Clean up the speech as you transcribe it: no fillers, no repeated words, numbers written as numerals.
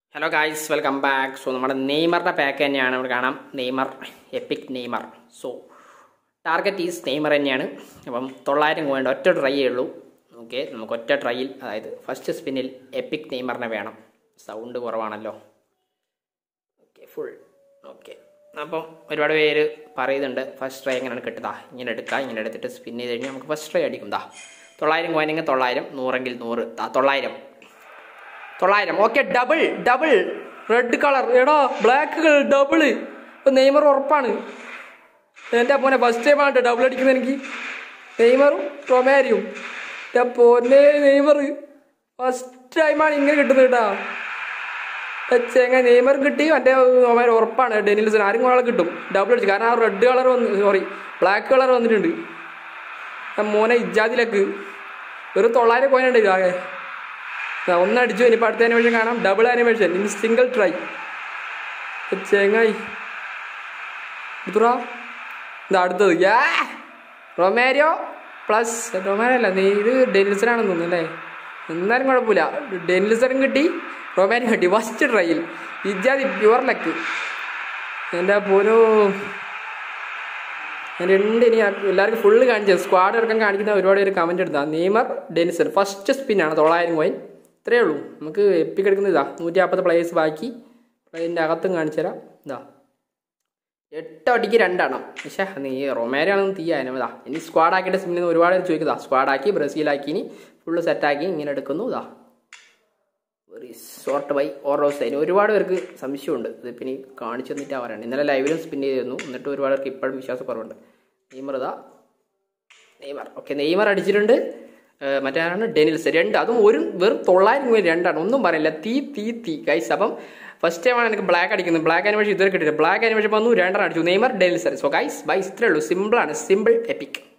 Hello guys, welcome back. So നമ്മുടെ നെയ്മറിൻ്റെ പാക്ക് തന്നെയാണ് ഇവിടെ കാണാം. Neymar, epic Neymar. So target is Neymar തന്നെയാണ്. അപ്പം 900 കോയിൻ ഒറ്റ ട്രൈ ഉള്ളൂ. ഓക്കെ, നമുക്ക് ഒറ്റ ട്രൈയിൽ, അതായത് ഫസ്റ്റ് സ്പിന്നിൽ എപ്പിക് നെയ്മറിനെ വേണം. സൗണ്ട് കുറവാണല്ലോ. Okay, full. ഓക്കെ, അപ്പം ഒരുപാട് പേര് പറയുന്നുണ്ട് ഫസ്റ്റ് ട്രൈ എങ്ങനെയാണ് കിട്ടുക. ഇങ്ങനെ എടുക്കുക, ഇങ്ങനെ എടുത്തിട്ട് സ്പിൻ ചെയ്ത് കഴിഞ്ഞാൽ നമുക്ക് ഫസ്റ്റ് ട്രൈ അടിക്കും. 900 കോയിനെങ്കിൽ 900, 100എങ്കിൽ 100. 900. Okay, double red colour. എടാ, ബ്ലാക്ക് ഡബിള്. ഇപ്പം നെയ്മർ ഉറപ്പാണ്. എൻ്റെ അപ്പോനെ ഫസ്റ്റ് ടൈമാണ് ഡബിൾ അടിക്കുന്നത് എനിക്ക്. നെയ്മറും റൊമാരിയും. പോന്നെ നെയ്മർ ഫസ്റ്റ് ടൈമാണ് ഇങ്ങനെ കിട്ടുന്നത് കേട്ടാ. ചെങ്ങ നെയ്മർ കിട്ടി, മറ്റേ റൊമാരി ഉറപ്പാണ്. ഡെനിൽസൺ ആരും ആളെ കിട്ടും ഡബിൾ അടിച്ചു. കാരണം ആ റെഡ് കളർ ബ്ലാക്ക് കളർ വന്നിട്ടുണ്ട്. മോനെ ഇജാദിലേക്ക് വെറും 900 കോയിനുണ്ട് ആകെ. ഒന്നടിച്ചു. ഇനിയിപ്പോൾ അടുത്ത ആനിമേഷൻ കാണാം. Double animation in single try. ചെങ്ങായി ഇതാ അടുത്തത്. റൊമാരിയോ പ്ലസ് റൊമാരിയോ അല്ല, ഇത് ഡെനിൽസനാണെന്ന് തോന്നുന്നു അല്ലേ. എന്നാലും കുഴപ്പമില്ല. ഡെനിൽസനും കിട്ടി, റൊമാരിയോ കിട്ടി ഫസ്റ്റ് ട്രൈയിൽ. ഇജാതി പ്യുവർ ലക്ക്. എൻ്റെ പോലോ രണ്ട്. ഇനി എല്ലാവർക്കും ഫുള്ള് കാണിച്ചത് സ്ക്വാഡ് ഇറക്കം കാണിക്കുന്ന ഒരുപാട് പേര് കമൻറ്റ് എടുത്താൽ. നെയ്മർ, ഡെനിൽസൺ ഫസ്റ്റ് സ്പിന്നാണ്. 900 കോയിൻ. ഇത്രയേ ഉള്ളൂ. നമുക്ക് എപ്പിക്ക് എടുക്കുന്നത് 150 പ്ലേയേഴ്സ് ബാക്കി. അതിൻ്റെ അകത്തും കാണിച്ചു തരാം. 8 അടിക്ക് 2 എണ്ണം. പക്ഷേ നീ റൊമാരിയാണെന്ന് തീയാനും. ഇനി സ്ക്വാഡ് ആക്കിയിട്ട് സ്പിന്നിൽ നിന്ന് ഒരുപാട് ചോദിക്കുക. സ്ക്വാഡാക്കി, ബ്രസീലാക്കി, ഇനി ഫുള്ള് സെറ്റാക്കി ഇങ്ങനെ എടുക്കുന്നു. വെരി ഷോർട്ട് ബൈ ഓറോസ്. അതിന് ഒരുപാട് പേർക്ക് സംശയമുണ്ട്. ഇതിപ്പോൾ ഇനി കാണിച്ചു തന്നിട്ട് അവരാണ്. ഇന്നലെ ലൈവിലും സ്പിൻ ചെയ്തിരുന്നു. എന്നിട്ട് ഒരുപാട് പേർക്ക് ഇപ്പോഴും വിശ്വാസക്കുറവുണ്ട്. നെയ്മർ. ഓക്കെ, നെയ്മർ അടിച്ചിട്ടുണ്ട്. മറ്റേ ഡെനിൽസൺ 2. അതും വെറും 900 കോയിൻ 2 ആണ്. ഒന്നും പറയില്ല. തീ ഗൈസ്. അപ്പം ഫസ്റ്റ് ടൈമാണ് എനിക്ക് ബ്ലാക്ക് അടിക്കുന്നത്. ബ്ലാക്ക് ആനിമേഷൻ ഇതുവരെ കിട്ടിയില്ല. ബ്ലാക്ക് ആനിമേഷൻ വന്നു, 2 അടിച്ചു. Neymar, Denilson. So guys, bye ഇത്രയേ ഉള്ളൂ. സിമ്പിളാണ്. Simple EPIC.